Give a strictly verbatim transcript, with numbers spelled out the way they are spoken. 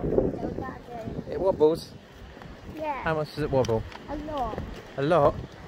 It wobbles? Yeah. How much does it wobble? A lot. A lot?